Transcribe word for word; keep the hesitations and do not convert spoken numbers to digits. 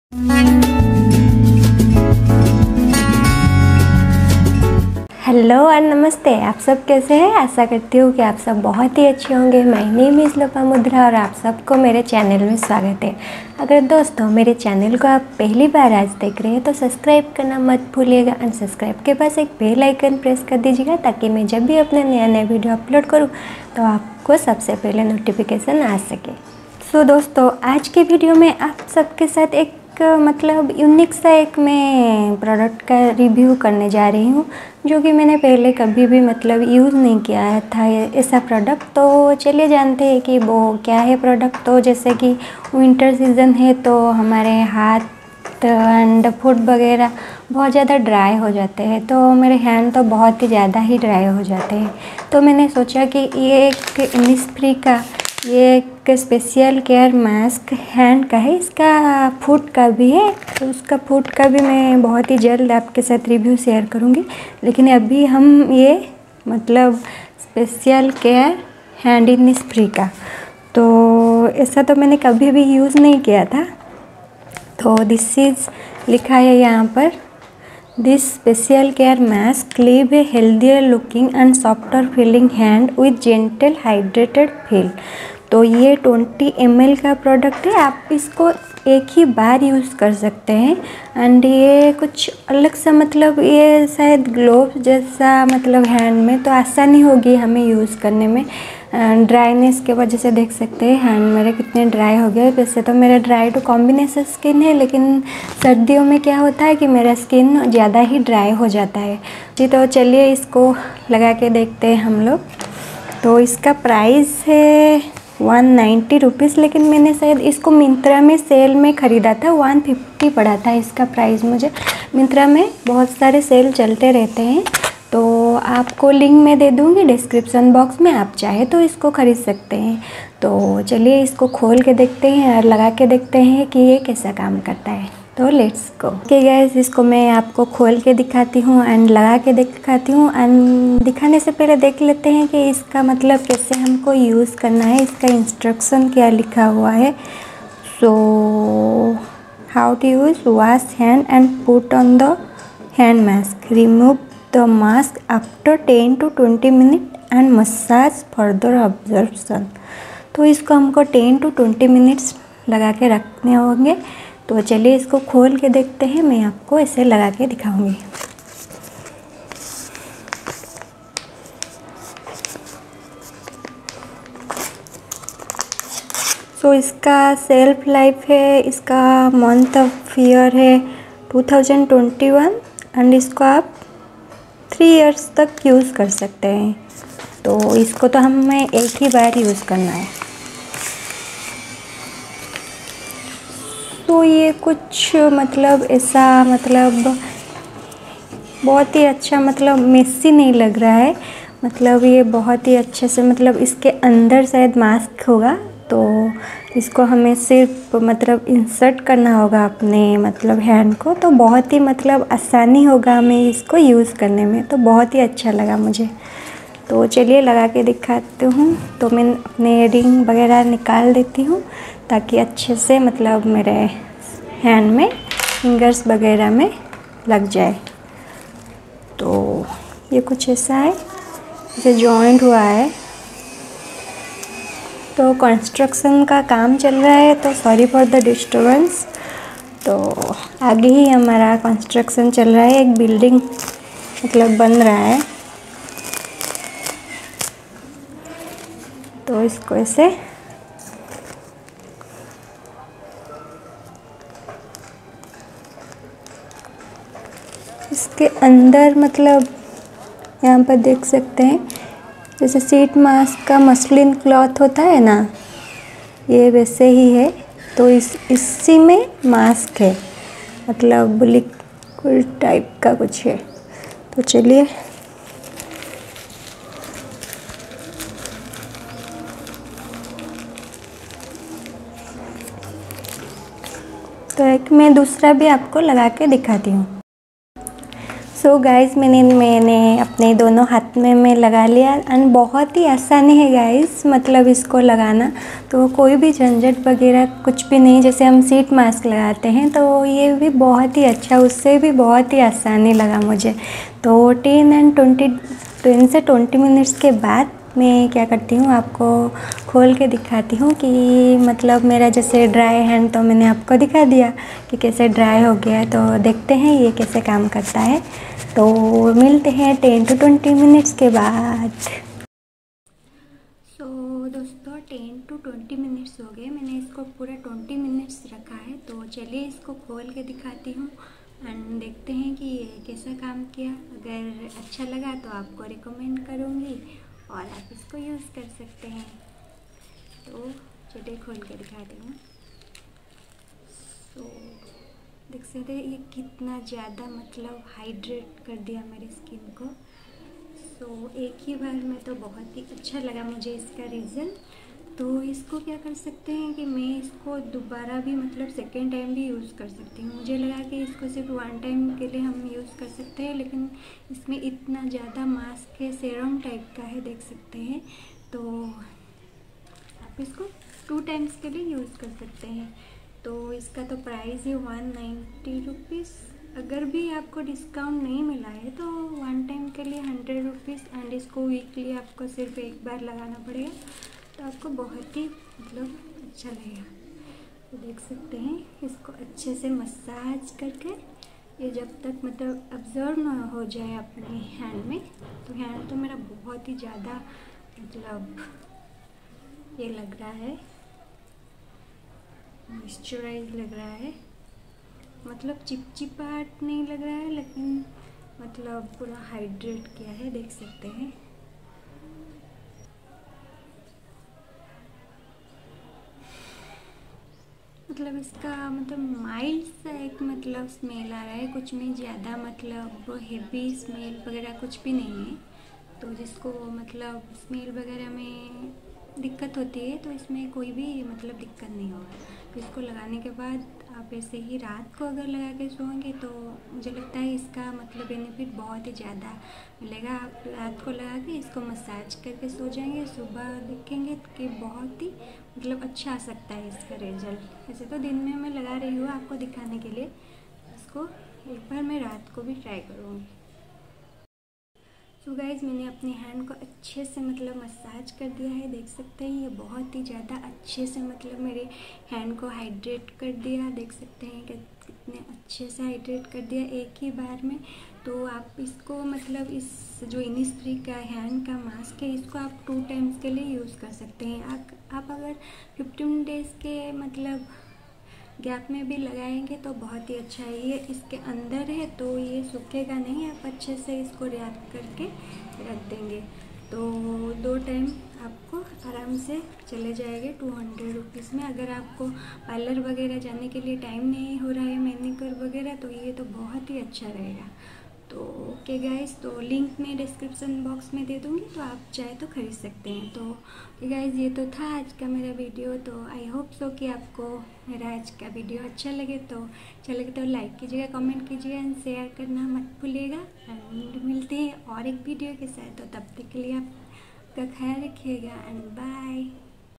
Hello और नमस्ते। आप सब कैसे हैं? आशा करती हूँ कि आप सब बहुत ही अच्छे होंगे। माय नेम इज़ मुद्रा और आप सबको मेरे चैनल में स्वागत है। अगर दोस्तों मेरे चैनल को आप पहली बार आज देख रहे हैं तो सब्सक्राइब करना मत भूलिएगा। एंड सब्सक्राइब के पास एक बेल आइकन प्रेस कर दीजिएगा ताकि मैं जब भी अपना नया नया वीडियो अपलोड करूँ तो आपको सबसे पहले नोटिफिकेशन आ सके। सो दोस्तों आज के वीडियो में आप सबके साथ एक मतलब यूनिक सा एक मैं प्रोडक्ट का रिव्यू करने जा रही हूँ जो कि मैंने पहले कभी भी मतलब यूज़ नहीं किया था ऐसा प्रोडक्ट। तो चलिए जानते हैं कि वो क्या है प्रोडक्ट। तो जैसे कि विंटर सीज़न है तो हमारे हाथ एंड फुट वगैरह बहुत ज़्यादा ड्राई हो जाते हैं, तो मेरे हैंड तो बहुत ही ज़्यादा ही ड्राई हो जाते हैं। तो मैंने सोचा कि ये एक इनिसफ्री का ये एक स्पेशल केयर मास्क हैंड का है, इसका फुट का भी है, तो उसका फुट का भी मैं बहुत ही जल्द आपके साथ रिव्यू शेयर करूँगी। लेकिन अभी हम ये मतलब स्पेशल केयर हैंड इनिसफ्री का, तो ऐसा तो मैंने कभी भी यूज़ नहीं किया था। तो दिस इज़ लिखा है यहाँ पर, this special care mask leave a healthier looking and softer feeling hand with gentle hydrated feel. तो ये ट्वेंटी एम एल का प्रोडक्ट है, आप इसको एक ही बार यूज़ कर सकते हैं। एंड ये कुछ अलग सा मतलब ये शायद ग्लोव जैसा मतलब हैंड में तो आसानी होगी हमें यूज़ करने में। ड्राइनेस के वजह से देख सकते हैं हैंड मेरे कितने ड्राई हो गए। वैसे तो मेरा ड्राई टू कॉम्बिनेशन स्किन है, लेकिन सर्दियों में क्या होता है कि मेरा स्किन ज़्यादा ही ड्राई हो जाता है जी। तो चलिए इसको लगा के देखते हैं हम लोग। तो इसका प्राइस है वन नाइन्टी रुपीज़, लेकिन मैंने शायद इसको मिंत्रा में सेल में ख़रीदा था, वन फिफ्टी पड़ा था इसका प्राइस मुझे। मिंत्रा में बहुत सारे सेल चलते रहते हैं, तो आपको लिंक मैं दे दूँगी डिस्क्रिप्शन बॉक्स में, आप चाहे तो इसको ख़रीद सकते हैं। तो चलिए इसको खोल के देखते हैं और लगा के देखते हैं कि ये कैसा काम करता है। तो लेट्स गो। ओके गाइस, इसको मैं आपको खोल के दिखाती हूँ एंड लगा के दिखाती हूँ। एंड दिखाने से पहले देख लेते हैं कि इसका मतलब कैसे हमको यूज़ करना है, इसका इंस्ट्रक्शन क्या लिखा हुआ है। So how to use, wash hand and put on the hand mask, remove the mask after ten to twenty minute and massage further observation. तो इसको हमको टेन टू ट्वेंटी मिनट्स लगा के रखने होंगे। तो चलिए इसको खोल के देखते हैं, मैं आपको ऐसे लगा के दिखाऊंगी। सो इसका सेल्फ लाइफ है, इसका मंथ ऑफ ईयर है टू थाउजेंड ट्वेंटी वन एंड इसको आप थ्री इयर्स तक यूज़ कर सकते हैं। तो इसको तो हमें एक ही बार यूज़ करना है। तो ये कुछ मतलब ऐसा मतलब बहुत ही अच्छा मतलब मेसी नहीं लग रहा है, मतलब ये बहुत ही अच्छे से मतलब इसके अंदर शायद मास्क होगा, तो इसको हमें सिर्फ मतलब इंसर्ट करना होगा अपने मतलब हैंड को। तो बहुत ही मतलब आसानी होगा हमें इसको यूज़ करने में, तो बहुत ही अच्छा लगा मुझे। तो चलिए लगा के दिखाती हूँ। तो मैं अपने रिंग वगैरह निकाल देती हूँ ताकि अच्छे से मतलब मेरे हैंड में फिंगर्स वगैरह में लग जाए। तो ये कुछ ऐसा है, जैसे जॉइंट हुआ है। तो कंस्ट्रक्शन का काम चल रहा है, तो सॉरी फॉर द डिस्टर्बेंस। तो आगे ही हमारा कंस्ट्रक्शन चल रहा है, एक बिल्डिंग मतलब बन रहा है। तो इसको ऐसे इसके अंदर मतलब यहाँ पर देख सकते हैं जैसे सीट मास्क का मसलिन क्लॉथ होता है ना, ये वैसे ही है। तो इस इसी में मास्क है, मतलब लिक्विड टाइप का कुछ है। तो चलिए तो एक मैं दूसरा भी आपको लगा के दिखाती हूँ। सो गाइस मैंने मैंने अपने दोनों हाथ में मैं लगा लिया एंड बहुत ही आसान है गाइस, मतलब इसको लगाना तो कोई भी झंझट वगैरह कुछ भी नहीं। जैसे हम सीट मास्क लगाते हैं तो ये भी बहुत ही अच्छा, उससे भी बहुत ही आसानी लगा मुझे। तो टेन एंड ट्वेंटी टेन से ट्वेंटी मिनट्स के बाद मैं क्या करती हूँ, आपको खोल के दिखाती हूँ कि मतलब मेरा जैसे ड्राई हैंड तो मैंने आपको दिखा दिया कि कैसे ड्राई हो गया है। तो देखते हैं ये कैसे काम करता है। तो मिलते हैं टेन टू ट्वेंटी मिनट्स के बाद। सो so, दोस्तों टेन टू ट्वेंटी मिनट्स हो गए, मैंने इसको पूरा ट्वेंटी मिनट्स रखा है। तो चलिए इसको खोल के दिखाती हूँ एंड देखते हैं कि ये कैसा काम किया। अगर अच्छा लगा तो आपको रिकमेंड करूँगी और आप इसको यूज़ कर सकते हैं। तो चलिए खोल के दिखाती हूँ। तो देख सकते हैं ये कितना ज़्यादा मतलब हाइड्रेट कर दिया मेरी स्किन को। सो so, एक ही बार में तो बहुत ही अच्छा लगा मुझे इसका रिज़ल्ट। तो इसको क्या कर सकते हैं कि मैं इसको दोबारा भी मतलब सेकेंड टाइम भी यूज़ कर सकती हूँ। मुझे लगा कि इसको सिर्फ वन टाइम के लिए हम यूज़ कर सकते हैं, लेकिन इसमें इतना ज़्यादा मास्क है, सेरम टाइप का है, देख सकते हैं। तो आप इसको टू टाइम्स के लिए यूज़ कर सकते हैं। तो इसका तो प्राइस है वन नाइन्टी रुपीज़। अगर भी आपको डिस्काउंट नहीं मिला है तो वन टाइम के लिए हंड्रेड रुपीज़ एंड इसको वीकली आपको सिर्फ एक बार लगाना पड़ेगा। तो आपको बहुत ही मतलब अच्छा लगेगा। तो देख सकते हैं इसको अच्छे से मसाज करके ये जब तक मतलब अब्जर्व ना हो जाए अपने हैंड में। तो हैंड तो मेरा बहुत ही ज़्यादा मतलब ये लग रहा है, मॉइस्चराइज लग रहा है, मतलब चिपचिपाहट नहीं लग रहा है, लेकिन मतलब पूरा हाइड्रेट किया है, देख सकते हैं। मतलब इसका मतलब माइल्ड सा एक मतलब स्मेल आ रहा है, कुछ नहीं ज़्यादा मतलब हेवी स्मेल वगैरह कुछ भी नहीं है। तो जिसको मतलब स्मेल वगैरह में दिक्कत होती है तो इसमें कोई भी मतलब दिक्कत नहीं होगा। तो इसको लगाने के बाद आप ऐसे ही रात को अगर लगा के सोएंगे तो मुझे लगता है इसका मतलब बेनिफिट बहुत ही ज़्यादा मिलेगा। आप रात को लगा के इसको मसाज करके सो जाएंगे, सुबह देखेंगे कि बहुत ही मतलब अच्छा आ सकता है इसका रिजल्ट। ऐसे तो दिन में मैं लगा रही हूँ आपको दिखाने के लिए, इसको एक बार मैं रात को भी ट्राई करूँगी। तो गाइज़ मैंने अपने हैंड को अच्छे से मतलब मसाज कर दिया है, देख सकते हैं ये बहुत ही ज़्यादा अच्छे से मतलब मेरे हैंड को हाइड्रेट कर दिया। देख सकते हैं कि कितने अच्छे से हाइड्रेट कर दिया एक ही बार में। तो आप इसको मतलब इस जो इनिसफ्री का हैंड का मास्क है इसको आप टू टाइम्स के लिए यूज़ कर सकते हैं। आप, आप अगर फिफ्टीन डेज़ के मतलब गैप में भी लगाएंगे तो बहुत ही अच्छा है। ये इसके अंदर है तो ये सूखेगा नहीं, आप अच्छे से इसको रैप करके रख देंगे तो दो टाइम आपको आराम से चले जाएंगे टू हंड्रेड रुपीज़ में। अगर आपको पार्लर वगैरह जाने के लिए टाइम नहीं हो रहा है, मैनीक्योर वगैरह, तो ये तो बहुत ही अच्छा रहेगा। तो ओके गाइस, तो लिंक मैं डिस्क्रिप्शन बॉक्स में दे दूँगी, तो आप चाहे तो ख़रीद सकते हैं। तो गाइस ये तो था आज का मेरा वीडियो। तो आई होप सो कि आपको मेरा आज का वीडियो अच्छा लगे। तो चले तो लाइक कीजिएगा, कमेंट कीजिएगा एंड शेयर करना मत भूलिएगा। एंड मिलते हैं और एक वीडियो के साथ। तो तब तक के लिए आपका ख्याल रखिएगा एंड बाय।